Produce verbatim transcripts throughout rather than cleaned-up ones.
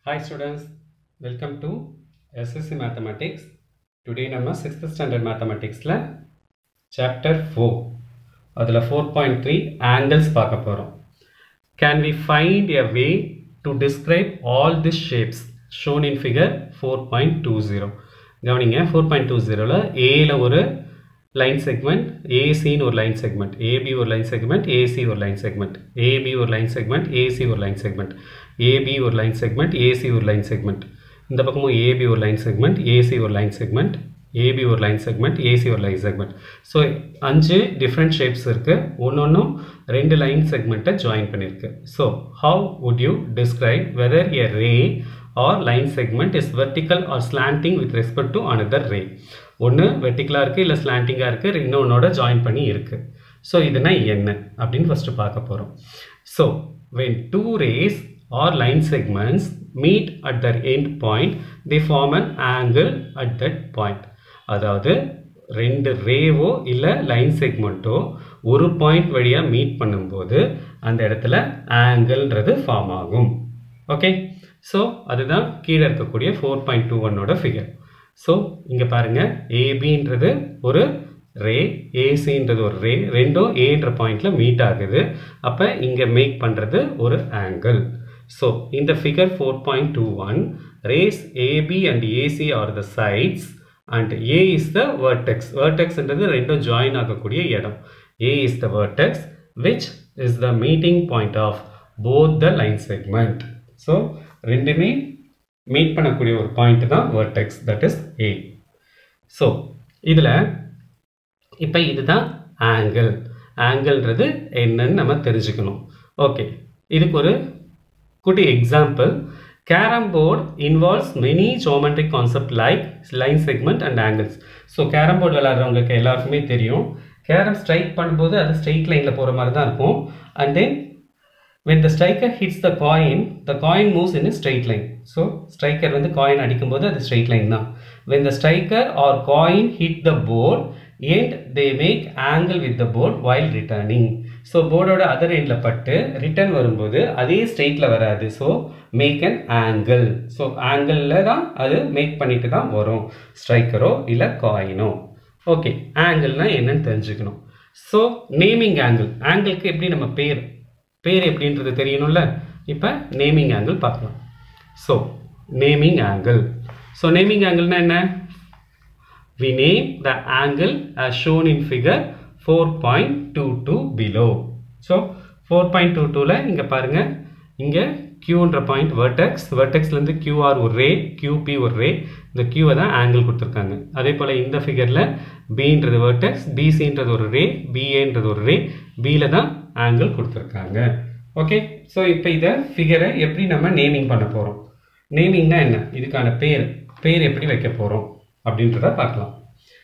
Hi students, welcome to S S C Mathematics. Today நம்ம sixth standard mathematics ல chapter four அதுல four point three angles பார்க்க போறோம். Can we find a way to describe all these shapes shown in figure four point two zero? கவனிங்க four point two zero ல A ல ஒரு line segment, A C ன்னு ஒரு line segment, A B ஒரு line segment, A C ஒரு line segment, A B ஒரு line segment, A C ஒரு line segment, A B ஒரு line segment, A C ஒரு line segment. இந்த பக்கமும் A B ஒரு line segment, A C ஒரு line segment, A B ஒரு line segment, A C ஒரு line segment. So அஞ்சு different shapes இருக்கு. ஒன்னொன்னும் ரெண்டு line segment join பண்ணிருக்கு. So how would you describe whether a ray or line segment is vertical or slanting with respect to another ray? ஒன்று வெர்டிகலாக இருக்குது இல்லை ஸ்லாண்டிங்காக இருக்குது, இன்னொன்னோட join பண்ணி இருக்குது. ஸோ இதுனா என்ன அப்படின்னு ஃபஸ்ட்டு பார்க்க போகிறோம். So when two rays or line segments meet at their end point, they form an angle at that point. அதாவது ரெண்டு ரேவோ இல்லை லைன் செக்மெண்ட்டோ ஒரு பாயிண்ட் வழியாக மீட் பண்ணும்போது அந்த இடத்துல ஆங்கிள்ன்றது ஃபார்ம் ஆகும். ஓகே, ஸோ அதுதான் கீழே இருக்கக்கூடிய ஃபோர் பாயிண்ட் டூ ஒன்னோட ஃபிகர். ஸோ இங்கே பாருங்கள், ஏபின்றது ஒரு ரே, ஏசின்றது ஒரு ரே, ரெண்டும் ஏன்ற பாயிண்டில் மீட் ஆகுது. அப்போ இங்கே மேக் பண்ணுறது ஒரு ஆங்கிள். ஸோ இந்த figure four point two one, rays AB and AC are the sides and A is the vertex. வெர்டெக்ஸ்ன்றது ரெண்டும் ஜாயின் ஆகக்கூடிய இடம். A is the vertex which is the meeting point of both the line segment. So ரெண்டுமே meet பண்ணக்கூடிய ஒரு point தான் vertex, that is A. So இதில் இப்போ இதுதான் ஆங்கிள். ஆங்கிள்ன்றது என்னன்னு நம்ம தெரிஞ்சுக்கணும். ஓகே, இதுக்கு ஒரு குட்டி example. Carrom board involves many geometric concept like line segment and angles. So carrom board விளையாடுறவங்களுக்கு எல்லாருக்குமே தெரியும், கேரம் ஸ்ட்ரைக் பண்ணும்போது அது ஸ்ட்ரெயிட் லைனில் போகிற மாதிரி தான் இருக்கும். And then when the striker hits the coin, the coin moves in a straight line. So striker வந்து coin அடிக்கும்போது அது straight line தான். When the striker or coin hit the board and they make angle with the board while returning. So போர்டோட other எண்ட்ல பட்டு return வரும்போது அதே ஸ்ட்ரெயிட்ல வராது. So make an angle. So ஆங்கிளில் தான் அது மேக் பண்ணிட்டு தான் வரும், ஸ்ட்ரைக்கரோ இல்லை காயினோ. ஓகே, ஆங்கிள்னா என்னன்னு தெரிஞ்சுக்கணும். ஸோ நேமிங் ஆங்கிள், ஆங்கிளுக்கு எப்படி நம்ம பேர் பேர் எப்படின்றது தெரியணும்ல. இப்போ நேமிங் ஆங்கிள் பார்க்கலாம். So naming angle, so naming ஆங்கிள்னா என்ன? we name the angle as shown in figure four point two two below. So four point two two ல இங்கே பாருங்க, இங்கே Qன்ற பாயிண்ட் வெர்டெக்ஸ், வெர்டெக்ஸ்லேருந்து கியூஆர் ஒரு ரே, கியூபி ஒரு ரே, இந்த கியூவை தான் ஆங்கிள் கொடுத்துருக்காங்க. அதே போல் இந்த ஃபிகரில் பின்றது வெர்டெக்ஸ், பிசின்றது ஒரு ரே, பிஏன்றது ஒரு ரே, பியில் தான் ஆங்கிள் கொடுத்துருக்காங்க. ஓகே, ஸோ இப்போ இதை ஃபிகரை எப்படி நம்ம நேமிங் பண்ண போகிறோம்? நேமிங்னா என்ன, இதுக்கான பேர் பேர் எப்படி வைக்க போகிறோம் அப்படின்றத பார்க்கலாம்.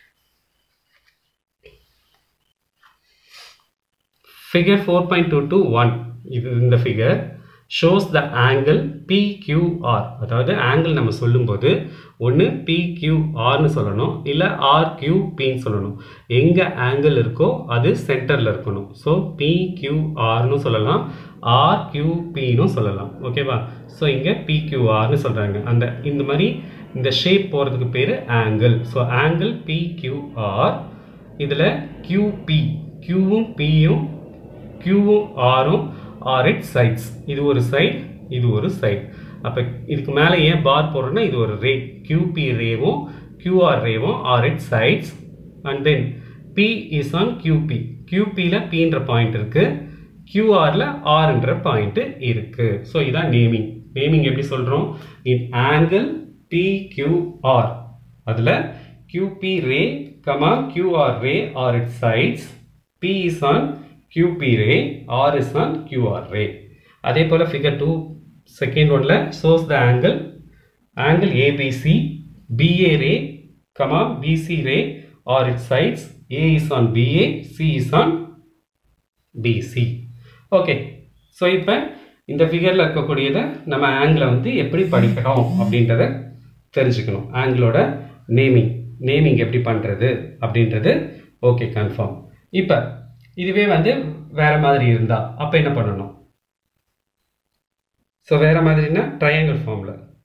Figure four point two two one, இது இந்த figure shows the angle P Q R. அதாவது ஆங்கிள் நம்ம சொல்லும்போது ஒன்று P Q Rன்னு சொல்லணும், இல்லை R Q Pன்னு சொல்லணும். எங்கே ஆங்கிள் இருக்கோ அது சென்டரில் இருக்கணும். ஸோ P Q Rன்னு சொல்லலாம், R Q Pன்னு சொல்லலாம். ஓகேவா? ஸோ இங்கே P Q Rன்னு சொல்கிறாங்க. அந்த இந்த மாதிரி இந்த ஷேப் போகிறதுக்கு பேர் angle. So angle P Q R. இதில் Q P, Qவும் Pயும் Qவும் Rவும் are its sides. இது ஒரு சைடு, இது ஒரு சைடு. அப்போ இதுக்கு மேலே ஏன் பார் போடுறோன்னா இது ஒரு ரே, Q P ரேவும் Q R ரேவும் are its sides. and then P is on Q P. Q Pல Pன்ற பாயிண்ட் இருக்கு, Q Rல Rன்ற பாயிண்ட் இருக்கு. ஸோ இதான் நேமிங். நேமிங் எப்படி சொல்கிறோம்? in angle P Q R, அதில் Q P ray, Q R ray are its sides. P is on Q P ray, R is on Q R ray. அதே போல figure two second one ல shows the angle angle A B C, B A ray, B C ray are its sides. A is on B A, C is on B C. Okay, so இப்போ இந்த ஃபிகரில் இருக்கக்கூடியதை நம்ம ஆங்கிளை வந்து எப்படி படிக்கிறோம் அப்படின்றத தெரிஞ்சுக்கணும். ஆங்கிளோட நேமிங் நேமிங் எப்படி பண்ணுறது அப்படின்றது ஓகே கன்ஃபார்ம். இப்போ இதுவே வந்து வேற மாதிரி இருந்தா அப்ப என்ன பண்ணணும்? ஸோ வேற மாதிரினா ட்ரையாங்கிள் ஃபார்ம்ல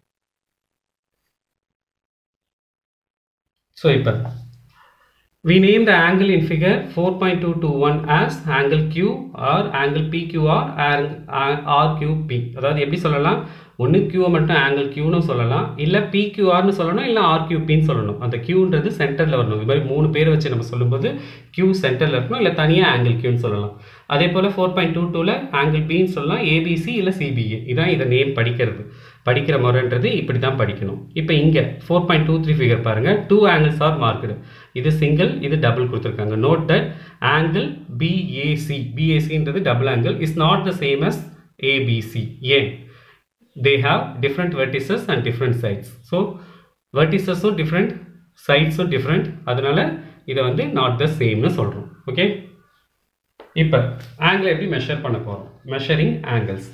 ஸோ இப்போ we name the angle in figure four point two two one as angle Q or angle P Q R or R Q P. அதாவது எப்படி சொல்லலாம், ஒன்று Q மட்டும் angle Q னு சொல்லலாம், இல்லை P Q R னு சொல்லணும், இல்லை R Q P னு சொல்லணும். அந்த Qன்றது சென்டரில் வரணும். இது மாதிரி மூணு பேர் வச்சு நம்ம சொல்லும்போது Q சென்டரில் இருக்கணும், இல்லை தனியாக angle Q னு சொல்லலாம். அதே போல் ஃபோர் பாயிண்ட் டூ டூவில் angle P னு சொல்லலாம், ஏபிசி இல்லை சிபிஏ. இதான் இதை நேம் படிக்கிறது. படிக்கிற முறைன்றது இப்படி தான் படிக்கணும். இப்போ இங்கே four point two three figure பாருங்கள், டூ ஆங்கிள்ஸ் ஆர் மார்க்டு. இது சிங்கிள், இது டபுள் கொடுத்துருக்காங்க. நோட் தட் ஆங்கிள் பிஏசி, பிஏசின்றது double angle, is not the same as ABC. ஏன்? they have different vertices and different sides. So vertices are different, sides are different. அதனால இதை வந்து not the same னு சொல்றோம். Okay, இப்போ angle எப்படி measure பண்ண போறோம்? measuring angles.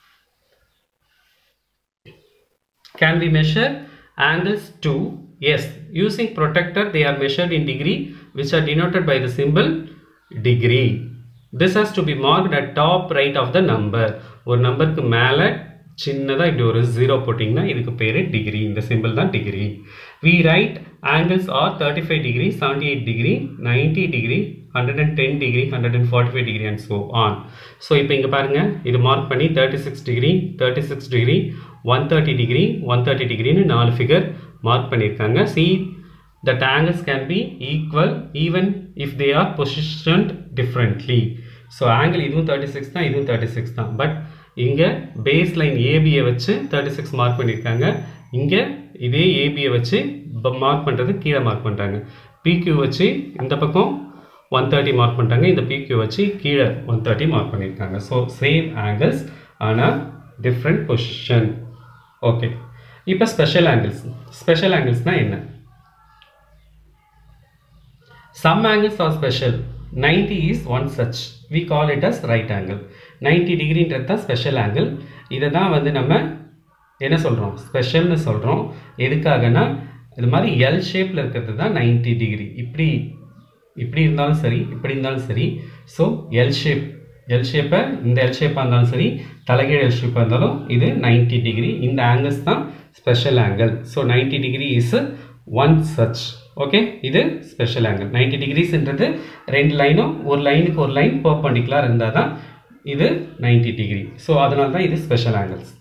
Can we measure angles too? Yes, using protractor they are measured in degree, which are denoted by the symbol degree. This has to be marked at top right of the number. ஒரு நம்பருக்கு மேலே சின்னதாக இப்படி ஒரு zero போட்டிங்கன்னா இதுக்கு பேர் degree. இந்த சிம்பிள் தான் degree. we write angles are thirty-five degree, seventy-eight degree, ninety degree, one hundred ten degree, one hundred forty-five degree and so on. So இப்போ இங்கே பாருங்கள், இது மார்க் பண்ணி thirty six degree, thirty six degree, one thirty degree, one thirty டிகிரின்னு நாலு figure mark பண்ணியிருக்காங்க. see that angles can be equal even if they are positioned differently. So angle இதுவும் thirty six தான், இதுவும் தேர்ட்டி சிக்ஸ் தான். But இங்கே base line ஏபியை வச்சு தேர்ட்டி சிக்ஸ் மார்க் பண்ணியிருக்காங்க. இங்கே இதே ஏபியை வச்சு மார்க் பண்ணுறது கீழே மார்க் பண்ணுறாங்க. பிக்யூ வச்சு இந்த பக்கம் ஒன் தேர்ட்டி மார்க் பண்ணுறாங்க, இந்த பிக்யூ வச்சு கீழே ஒன் தேர்ட்டி மார்க் பண்ணியிருக்காங்க. ஸோ சேம் ஆங்கிள்ஸ் ஆனால் டிஃப்ரெண்ட் பொசிஷன். ஓகே, இப்போ ஸ்பெஷல் ஆங்கிள்ஸ். ஸ்பெஷல் ஆங்கிள்ஸ்னால் என்ன? Some angles are special. ninety is one such. We call it as right angle. ninety degree ன்றது தான் ஸ்பெஷல் ஆங்கிள். இதை தான் வந்து நம்ம என்ன சொல்கிறோம்? ஸ்பெஷல்னு சொல்கிறோம். எதுக்காகனா இது மாதிரி எல் ஷேப்பில் இருக்கிறது தான் நைன்டி டிகிரி. இப்படி இப்படி இருந்தாலும் சரி, இப்படி இருந்தாலும் சரி. ஸோ எல் ஷேப், எல் ஷேப்பை இந்த எல் ஷேப்பாக இருந்தாலும் சரி, தலைகீழ் எல் ஷேப்பாக இருந்தாலும் இது நைன்டி டிகிரி. இந்த ஆங்கிள்ஸ் தான் special angle. So ninety degree is one such. Okay, இது ஸ்பெஷல் ஆங்கிள். நைன்டி டிகிரிஸ்ன்றது ரெண்டு லைனும் ஒரு லைனுக்கு ஒரு லைன் பர்பெண்டிகுலர் இருந்தால் தான் இது நைன்டி டிகிரி. ஸோ அதனால தான் இது ஸ்பெஷல் ஆங்கிள்ஸ்.